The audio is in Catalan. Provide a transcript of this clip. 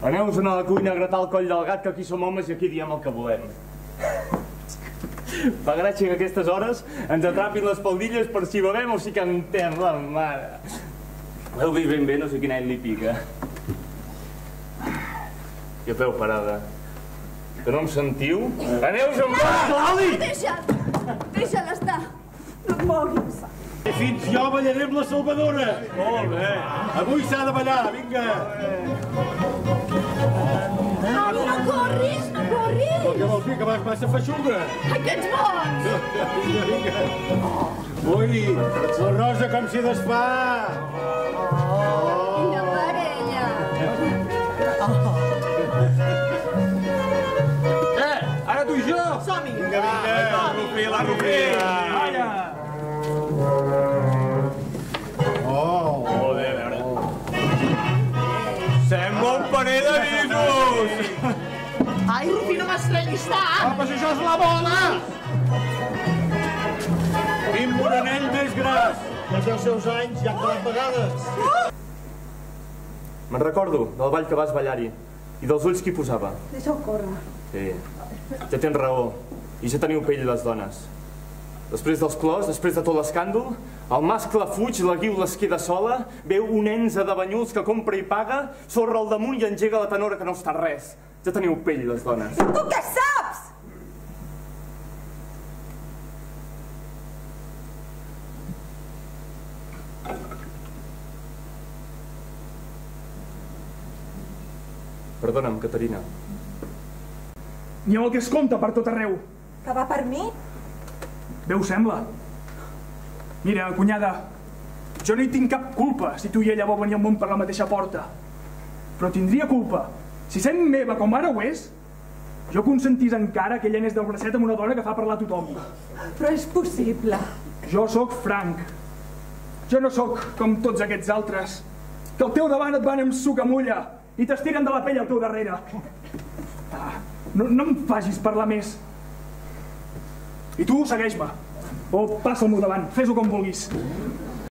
Aneu-vos a la cuina a gratar el coll del gat, que aquí som homes i aquí diem el que volem. Fa gràcia que a aquestes hores ens atrapin les faldilles per si bevem o si cantem, la mare. Heu vist ben bé, no sé quin any li pica. I a peu parada. Que no em sentiu? Aneu-vos-en va! Claudi! Deixa'l estar. No et moguis. Fins jo ballaré amb la Salvadora. Molt bé. Avui s'ha de ballar, vinga. Avi, no corris, no corris. Què vols dir, que vas massa feixuga? Ai, que ets bons. Vinga, vinga. Ui, la rosa com s'hi desfà. Quina parella. Ara tu i jo. Som-hi. Vinga, vinga. La Rufi. Vaja! Molt bé, a veure. Sembla un parell de guisos! Ai, Rufi, no m'estrenyis tant. Però si això és la bola! Quin morenell més gras! Els seus anys ja han quedat vegades. Me'n recordo del ball que vas ballar-hi i dels ulls que hi posava. Deixa-ho córrer. Sí, ja tens raó. I ja teniu pell les dones. Després dels plors, després de tot l'escàndol, el mascle fuig, la guiu les queda sola, veu un enze de banyuls que compra i paga, sorra al damunt i engega la tenora que no està res. Ja teniu pell, les dones. Tu què saps? Perdona'm, Caterina. N'hi ha el que es compta per tot arreu. Que va per mi? Bé ho sembla. Mira, cunyada, jo no hi tinc cap culpa si tu i ella vau venir al món per la mateixa porta. Però tindria culpa si sent meva com ara ho és, jo consentís encara que ella anés del bracet amb una dona que fa parlar a tothom. Però és possible. Jo sóc franc. Jo no sóc com tots aquests altres, que al teu davant et van amb sucamulla i t'estiren de la pell al teu darrere. No em facis parlar més. I tu, segueix-me. O passa al meu davant, fes-ho com vulguis.